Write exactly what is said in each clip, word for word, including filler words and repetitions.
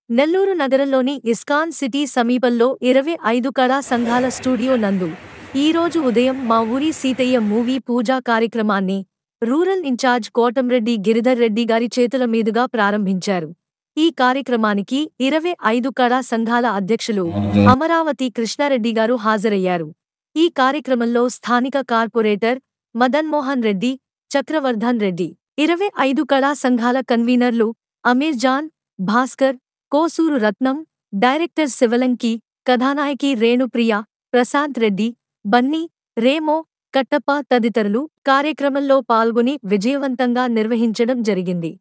నెల్లూరు నగరంలోని ISKCON city సమీపంలో ఇరవై ఐదు కళా సంఘాల స్టూడియో నందు ఈరోజు ఉదయం మా ఊరి సీతయ్య మూవీ పూజా కార్యక్రమాన్ని రూరల్ ఇన్ఛార్జ్ కోటంరెడ్డి గిరిధర్ రెడ్డి గారి చేతుల మీదుగా ప్రారంభించారు. ఈ కార్యక్రమానికి ఇరవై ఐదు కళా సంఘాల అధ్యక్షులు అమరావతి కృష్ణారెడ్డి గారు హాజరయ్యారు. ఈ కార్యక్రమంలో స్థానిక కార్పొరేటర్ మదన్ మోహన్ రెడ్డి, చక్రవర్ధన్ రెడ్డి, ఇరవై ఐదు కళా సంఘాల కన్వీనర్లు అమీర్ జాన్, భాస్కర్, కోసూరు రత్నం, డైరెక్టర్ శివలంకి, కథానాయకి రేణుప్రియ, ప్రశాంత్ రెడ్డి, బన్నీ, రేమో, కట్టప్ప తదితరులు కార్యక్రమంలో పాల్గొని విజయవంతంగా నిర్వహించడం జరిగింది.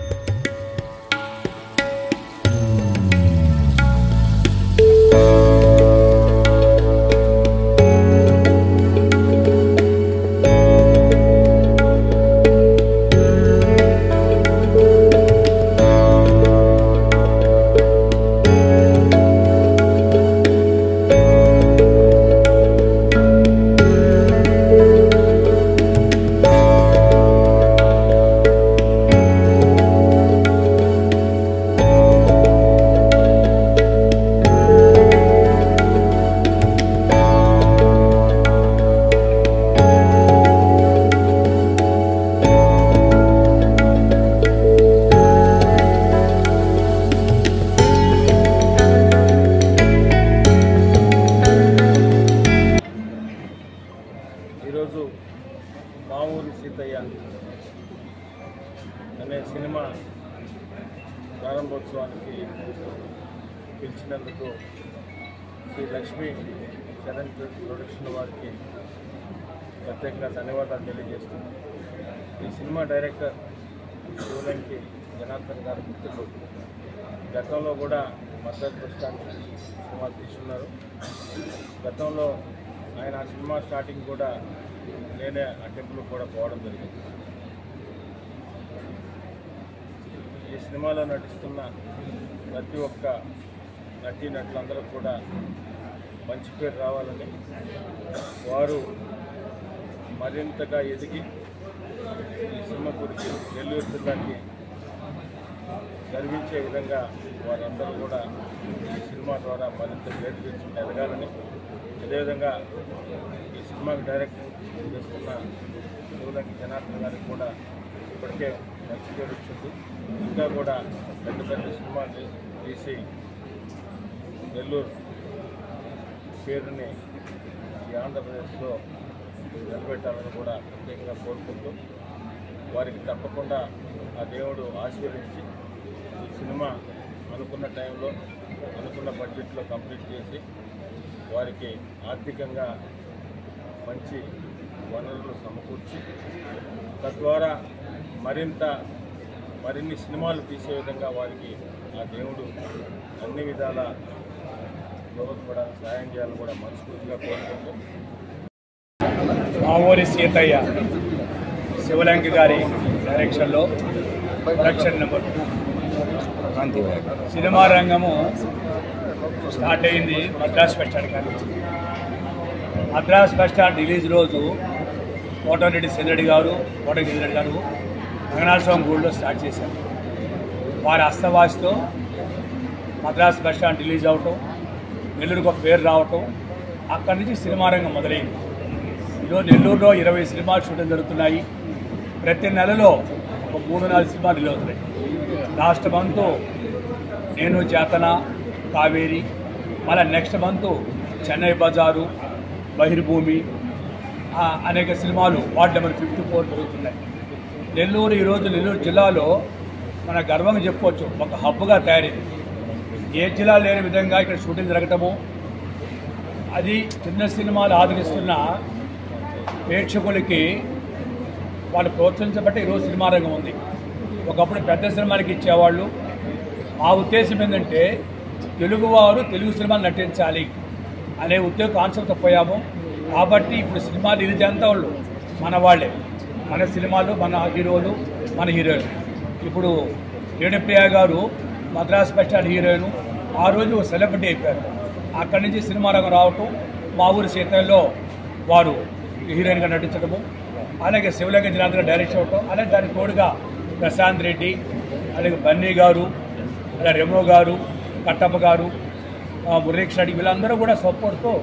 ఈరోజు మా ఊరి సీతయ్య అనే సినిమా ప్రారంభోత్సవానికి పిలిచినందుకు శ్రీ లక్ష్మీ చరణ్ ప్రొడక్షన్ వారికి ప్రత్యేకంగా ధన్యవాదాలు తెలియజేస్తున్నాను. ఈ సినిమా డైరెక్టర్ శివలంకి జనార్దన్ గారు మిత్రులు గతంలో కూడా మద్దతు బస్ స్టాండ్ సినిమా తీసుకున్నారు. గతంలో ఆయన ఆ సినిమా స్టార్టింగ్ కూడా నేనే ఆ టెంపుల్ కూడా పోవడం జరిగింది. ఈ సినిమాలో నటిస్తున్న ప్రతి ఒక్క నటీ నటులందరూ కూడా మంచి పేరు రావాలని, వారు మరింతగా ఎదిగి ఈ సినిమా గురించి నెల్లూరు జిల్లాకి గర్వించే విధంగా వారందరూ కూడా ఈ సినిమా ద్వారా మరింత పేరు తెచ్చుకుని ఎదగాలని, అదేవిధంగా ఈ సినిమాకి డైరెక్ట్ చేస్తున్న శివలంకి జనార్దన్ గారికి కూడా ఇప్పటికే మంచి పేరు వచ్చింది. ఇంకా కూడా పెద్ద పెద్ద సినిమాలు తీసి నెల్లూరు పేరుని ఈ ఆంధ్రప్రదేశ్లో నిలబెట్టాలని కూడా ప్రత్యేకంగా కోరుకుంటూ, వారికి తప్పకుండా ఆ దేవుడు ఆశీర్వదించి ఈ సినిమా అనుకున్న టైంలో అనుకున్న బడ్జెట్లో కంప్లీట్ చేసి వారికి ఆర్థికంగా మంచి వనరులు సమకూర్చి తద్వారా మరింత మరిన్ని సినిమాలు తీసే విధంగా వారికి ఆ దేవుడు అన్ని విధాల దోహదపడాలని, సహాయం చేయాలని కూడా మనస్ఫూర్తిగా కోరుకుంటూ, మా ఊరి సీతయ్య శివలంకి గారి డైరెక్షన్లో ప్రొడక్షన్ నెంబర్ టూ సినిమా రంగము స్టార్ట్ అయింది మద్రాస్ బస్ స్టాండ్ కానీ. మద్రాస్ బస్ స్టాండ్ రిలీజ్ రోజు కోటరెడ్డి సింధరెడ్డి గారు కోటరెడ్డి సింధరెడ్డి గారు రంగనాథస్వామి గుడిలో స్టార్ట్ చేశారు. వారి హస్తవాసితో మద్రాస్ బస్ స్టాండ్ రిలీజ్ అవటం, నెల్లూరుకు ఒక పేరు రావటం, అక్కడి నుంచి సినిమా రంగం మొదలైంది. ఈరోజు నెల్లూరులో ఇరవై సినిమాలు షూటింగ్ జరుగుతున్నాయి. ప్రతి నెలలో ఒక మూడు నాలుగు సినిమాలు రిలీజ్ అవుతున్నాయి. లాస్ట్ మంత్ నేను చేతన, కావేరి, మళ్ళీ నెక్స్ట్ మంత్ చెన్నై బజారు, బహిర్భూమి, అనేక సినిమాలు వార్డ్ నెంబర్ ఫిఫ్టీ ఫోర్ జరుగుతున్నాయి. నెల్లూరు ఈరోజు నెల్లూరు జిల్లాలో మన గర్వంగా చెప్పుకోవచ్చు, ఒక హబ్గా తయారైంది. ఏ జిల్లా లేని విధంగా ఇక్కడ షూటింగ్ జరగటము, అది చిన్న సినిమాలు ఆదరిస్తున్న ప్రేక్షకులకి వాళ్ళు ప్రోత్సహించబట్టి ఈరోజు సినిమా రంగం ఉంది. ఒకప్పుడు పెద్ద సినిమాలకి ఇచ్చేవాళ్ళు. ఆ ఉద్దేశం ఏంటంటే తెలుగువారు తెలుగు సినిమాలు నటించాలి అనే ఉద్యోగ కాన్సెప్ట్తో పోయాము. కాబట్టి ఇప్పుడు సినిమాలు రిలీజ్ అంతా వాళ్ళు మన వాళ్ళే, మన సినిమాలు, మన హీరోలు, మన హీరోయిన్. ఇప్పుడు రేణుప్రియ గారు మద్రాస్ బస్ స్టాండ్ హీరోయిన్, ఆ రోజు సెలబ్రిటీ అయిపోయారు. అక్కడి నుంచి సినిమా రంగం రావటం, మా ఊరి సీతల్లో వారు హీరోయిన్గా నటించడము, అలాగే శివలంకి జనార్దన్ డైరెక్ట్ అవటం, అలాగే దానికి తోడుగా ప్రశాంత్ రెడ్డి, అలాగే బన్నీ గారు, అలాగే రెమో గారు, కట్టప్ప గారు, మురళీకృష్ణ వీళ్ళందరూ కూడా సపోర్ట్తో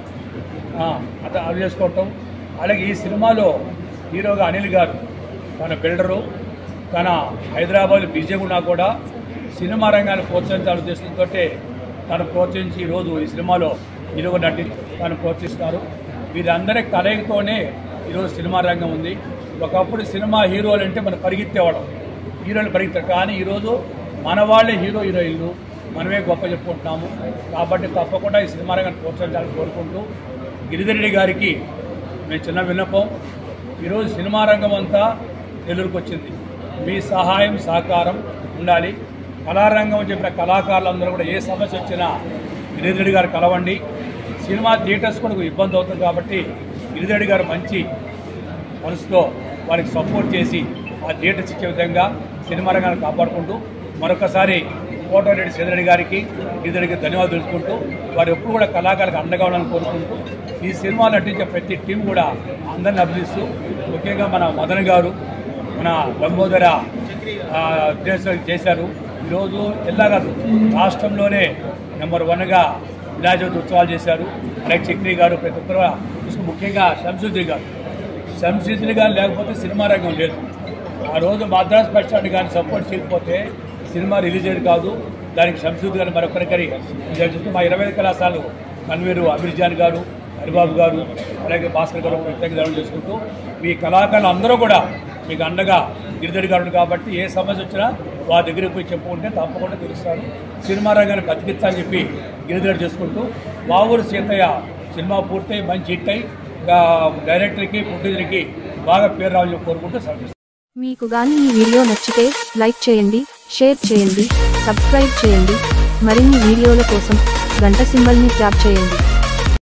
అత అది చేసుకోవటం. అలాగే ఈ సినిమాలో హీరోగా అనిల్ గారు తన బిల్డరు, తన హైదరాబాద్ బిజీగా ఉన్నా కూడా సినిమా రంగాన్ని ప్రోత్సహించాలని ఉద్దేశంతో తను ప్రోత్సహించి ఈరోజు ఈ సినిమాలో హీరోగా నటి తను ప్రోత్సహిస్తున్నారు. వీరందరి కలయికతోనే ఈరోజు సినిమా రంగం ఉంది. ఒకప్పుడు సినిమా హీరోలు అంటే మనం పరిగెత్తేవాళ్ళం, హీరోలు పరిగెత్తారు. కానీ ఈరోజు మన వాళ్ళే హీరో హీరోయిన్లు, మనమే గొప్ప చెప్పుకుంటున్నాము. కాబట్టి తప్పకుండా ఈ సినిమా రంగాన్ని ప్రోత్సహించాలని కోరుకుంటూ, గిరిధరెడ్డి గారికి మేము చిన్న విన్నపం, ఈరోజు సినిమా రంగం అంతా తెలుగుకి వచ్చింది, మీ సహాయం సహకారం ఉండాలి. కళారంగం చెప్పిన కళాకారులందరూ కూడా ఏ సమస్య వచ్చినా గిరిధరెడ్డి గారు కలవండి. సినిమా థియేటర్స్ కూడా ఇబ్బంది అవుతుంది కాబట్టి గిరిధరెడ్డి గారు మంచి మనసుతో వారికి సపోర్ట్ చేసి ఆ థియేటర్స్ ఇచ్చే విధంగా సినిమా రంగాన్ని కాపాడుకుంటూ మరొకసారి కోటమిరెడ్డి శ్రీధరెడ్డి గారికి గిరిధరెడ్డికి ధన్యవాదాలు తెలుసుకుంటూ వారు ఎప్పుడు కూడా కళాకారులకు అండగా ఉండాలని కోరుకుంటూ ఈ సినిమా నటించే ప్రతి టీం కూడా అందరిని అభినందిస్తూ, ముఖ్యంగా మన మదన్ గారు మన లంబోదర చేశారు. ఈరోజు జిల్లా కాదు రాష్ట్రంలోనే నెంబర్ వన్గా వినాయక ఉత్సవాలు చేశారు. అలాగే చక్రి గారు ప్రతి ఒక్కరు, ముఖ్యంగా శంసుద్దీన్ గారు శంసుద్దీన్ గారు లేకపోతే సినిమా రంగం లేదు. ఆ రోజు మద్రాస్ బస్ స్టాండ్ కానీ సపోర్ట్ చేయకపోతే సినిమా రిలీజ్ అయ్యేది కాదు. దానికి శంసుద్దీన్ గారు మరొకరికరి మా ఇరవై ఐదు కళాశాలలు కన్వీరు అభిర్జాన్ గారు, హరిబాబు గారు, అలాగే భాస్కర్ గారు ప్రత్యేక ధనం చేసుకుంటూ మీ కళాకారులు అందరూ కూడా మీకు అండగా గిరిధరెడ్డి గారు కాబట్టి ఏ సమస్య వచ్చినా వారి దగ్గరికి పోయి చెప్పుకుంటే తప్పకుండా తెలుస్తారు. సినిమా రంగాన్ని బతికిస్తానని చెప్పి గిరిధరెడ్డి చేసుకుంటూ మా ఊరు సీతయ్య సినిమా పూర్తయి మంచి హిట్ అయి డైరెక్టర్కి ప్రొడ్యూసర్కి బాగా పేరు రావాలని కోరుకుంటూ సర్వీస్. మీకు కానీ ఈ వీడియో నచ్చితే లైక్ చేయండి, షేర్ చేయండి, సబ్స్క్రైబ్ చేయండి. మరిన్ని వీడియోల కోసం గంట సింబల్ని ట్యాప్ చేయండి.